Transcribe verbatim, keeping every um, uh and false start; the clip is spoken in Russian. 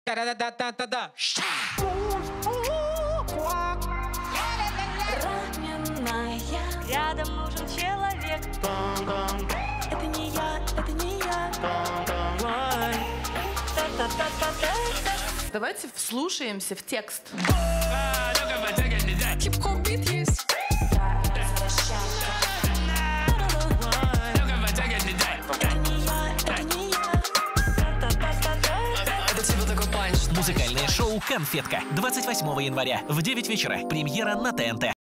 Та-да-да-да-да-да. Раненая, рядом нужен человек. Это не я, это не я. Давайте вслушаемся в текст. Хип-хоп-бит есть. Музыкальное шоу «Конфетка» двадцать восьмого января в девять вечера. Премьера на ТНТ.